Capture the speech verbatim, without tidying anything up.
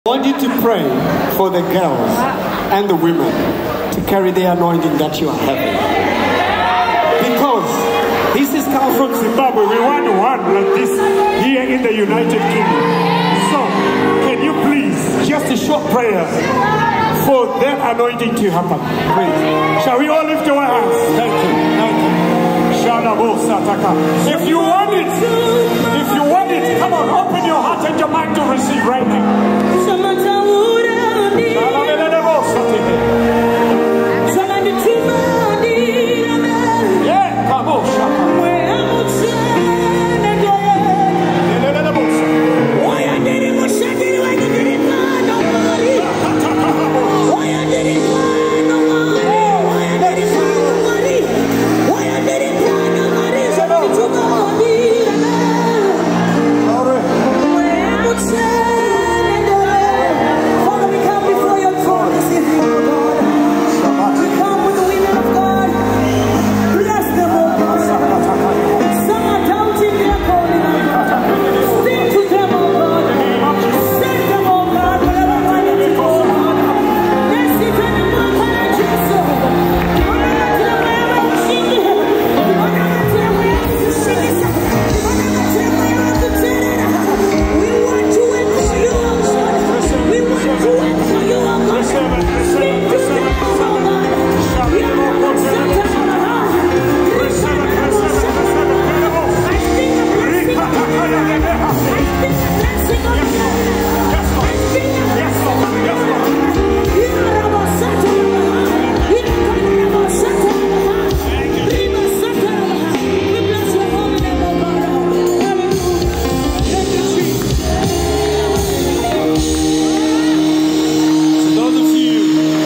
I want you to pray for the girls and the women to carry the anointing that you are having. Because this is come from Zimbabwe. We want one like this here in the United Kingdom. So, can you please, just a short prayer for that anointing to happen, please. Shall we all lift our hands? Thank you. Thank you. If you want it, if you want it, come on, open your heart and your mind to receive right now.